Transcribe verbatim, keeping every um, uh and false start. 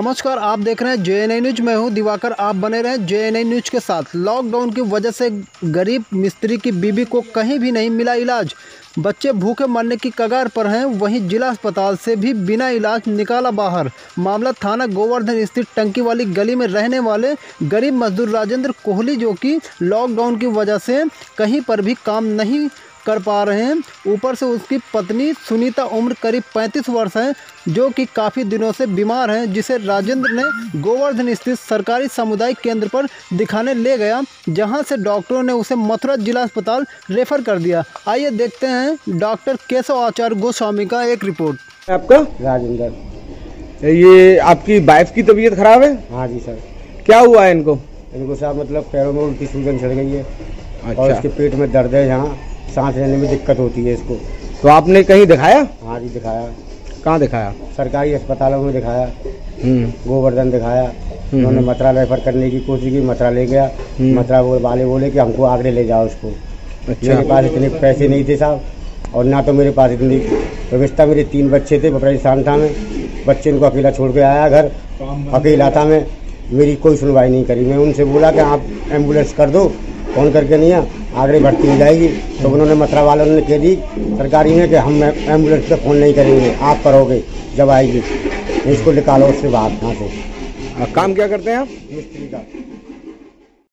नमस्कार, आप देख रहे हैं जे एन आई न्यूज। मैं हूं दिवाकर। आप बने रहें जे एन आई न्यूज के साथ। लॉकडाउन की वजह से गरीब मिस्त्री की बीवी को कहीं भी नहीं मिला इलाज। बच्चे भूखे मरने की कगार पर हैं। वहीं जिला अस्पताल से भी बिना इलाज निकाला बाहर। मामला थाना गोवर्धन स्थित टंकी वाली गली में रहने वाले गरीब मजदूर राजेंद्र कोहली, जो कि लॉकडाउन की वजह से कहीं पर भी काम नहीं कर पा रहे हैं। ऊपर से उसकी पत्नी सुनीता, उम्र करीब पैंतीस वर्ष है, जो कि काफ़ी दिनों से बीमार हैं, जिसे राजेंद्र ने गोवर्धन स्थित सरकारी सामुदायिक केंद्र पर दिखाने ले गया, जहां से डॉक्टरों ने उसे मथुरा जिला अस्पताल रेफर कर दिया। आइए देखते हैं डॉक्टर केशव आचार्य गोस्वामी का एक रिपोर्ट। आपका राजेंद्र, ये आपकी वाइफ की तबीयत खराब है? हाँ जी सर। क्या हुआ है इनको? इनको साहब मतलब पैरों में उल्टी सूजन चढ़ गई है। अच्छा। और इसके पेट में दर्द है, यहाँ सांस लेने में दिक्कत होती है इसको। तो आपने कहीं दिखाया? हाँ जी दिखाया। कहाँ दिखाया? सरकारी अस्पतालों में दिखाया, हम्म गोवर्धन दिखाया। उन्होंने मथुरा रेफर करने की कोशिश की, मथुरा ले गया। मथुरा वाले बोले कि हमको आगरे ले जाओ उसको। अच्छा। मेरे पास इतने पैसे नहीं थे साहब, और ना तो मेरे पास इतनी व्यवस्था। मेरे तीन बच्चे थे, परेशान था मैं। बच्चे इनको अकेला छोड़ के आया घर, अकेला था मैं। मेरी कोई सुनवाई नहीं करी। मैं उनसे बोला कि आप एम्बुलेंस कर दो, फ़ोन करके नहीं है आगरे भर्ती हो जाएगी। तो उन्होंने मथुरा वालों ने कह दी सरकारी में कि हम एम्बुलेंस पे फ़ोन नहीं करेंगे, आप करोगे जब आएगी। इसको निकालो उससे बाहर यहाँ से। काम क्या करते हैं आप? मिस्त्री का।